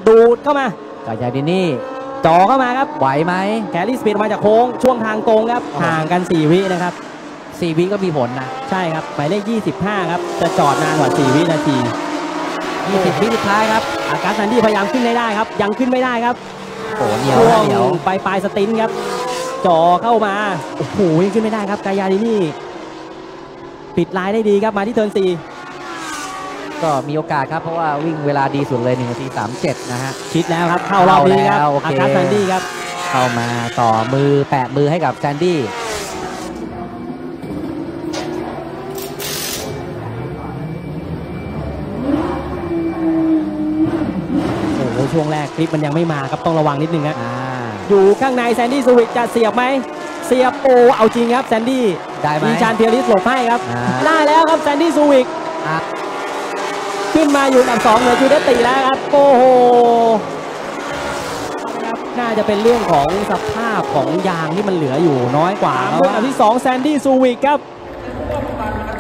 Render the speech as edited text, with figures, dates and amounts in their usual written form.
ดูดเข้ามากาญาดินี่จ่อเข้ามาครับไหวไหมแครี่สปีดมาจากโค้งช่วงทางตรงครับห่างกัน4วินะครับ 4วิก็มีผลนะใช่ครับหมายเลข25ครับจะจอดนานกว่า4วินาที 20วิสุดท้ายครับอากาศซันดี้พยายามขึ้นได้ครับยังขึ้นไม่ได้ครับโอ้เหนียวปลายสตินครับจ่อเข้ามาโอ้โหยังขึ้นไม่ได้ครับกายาดินี่ปิดลายได้ดีครับมาที่เทิร์น4 ก็มีโอกาสครับเพราะว่าวิ่งเวลาดีสุดเลย1 นาที 37นะฮะคิดแล้วครับเข้ารอบนี้ครับอากาศซันดี้ครับเข้ามาต่อมือแปะมือให้กับแซนดี้ช่วงแรกคลิปมันยังไม่มาครับต้องระวังนิดนึงครับอยู่ข้างในแซนดี้ซูวิกจะเสียบไหมเสียบโอเอาจริงครับแซนดี้ได้ไหมมีชานเทียริสหลบให้ครับได้แล้วครับแซนดี้ซูวิกขึ้นมาอยู่อันดับ2เหนือจูเดตติแล้วครับโอ้โหน่าจะเป็นเรื่องของสภาพของยางที่มันเหลืออยู่น้อยกว่าอันดับที่2แซนดี้ซูวิกครับ